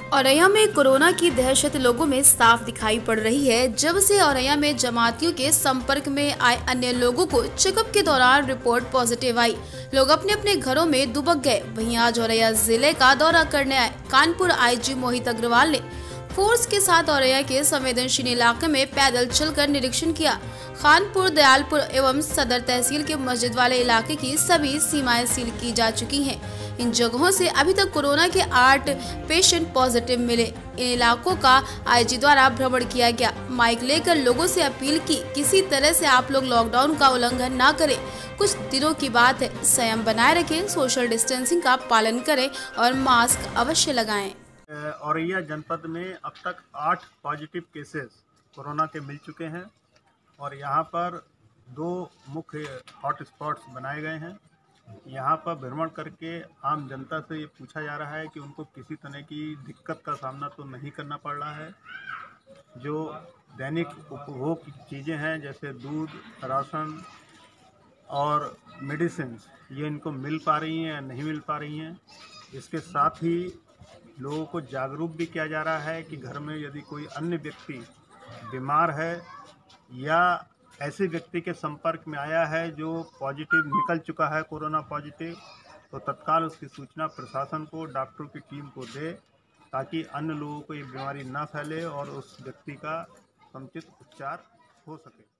औरैया में कोरोना की दहशत लोगों में साफ दिखाई पड़ रही है। जब से औरैया में जमातियों के संपर्क में आए अन्य लोगों को चेकअप के दौरान रिपोर्ट पॉजिटिव आई, लोग अपने अपने घरों में दुबक गए। वहीं आज औरैया जिले का दौरा करने आए कानपुर आईजी मोहित अग्रवाल ने फोर्स के साथ औरैया के संवेदनशील इलाके में पैदल चलकर निरीक्षण किया। खानपुर, दयालपुर एवं सदर तहसील के मस्जिद वाले इलाके की सभी सीमाएं सील की जा चुकी हैं। इन जगहों से अभी तक कोरोना के 8 पेशेंट पॉजिटिव मिले। इन इलाकों का आईजी द्वारा भ्रमण किया गया। माइक लेकर लोगों से अपील की, किसी तरह से आप लोग लॉकडाउन का उल्लंघन ना करें। कुछ दिनों की बात है, संयम बनाए रखें, सोशल डिस्टेंसिंग का पालन करें और मास्क अवश्य लगाएं। औरैया जनपद में अब तक 8 पॉजिटिव केसेस कोरोना के मिल चुके हैं और यहाँ पर 2 मुख्य हॉट स्पॉट्स बनाए गए हैं। यहाँ पर भ्रमण करके आम जनता से ये पूछा जा रहा है कि उनको किसी तरह की दिक्कत का सामना तो नहीं करना पड़ रहा है। जो दैनिक उपभोग की चीज़ें हैं जैसे दूध, राशन और मेडिसिन, ये इनको मिल पा रही हैं या नहीं मिल पा रही हैं। इसके साथ ही लोगों को जागरूक भी किया जा रहा है कि घर में यदि कोई अन्य व्यक्ति बीमार है या ऐसे व्यक्ति के संपर्क में आया है जो पॉजिटिव निकल चुका है, कोरोना पॉजिटिव, तो तत्काल उसकी सूचना प्रशासन को, डॉक्टरों की टीम को दे ताकि अन्य लोगों को ये बीमारी ना फैले और उस व्यक्ति का समुचित उपचार हो सके।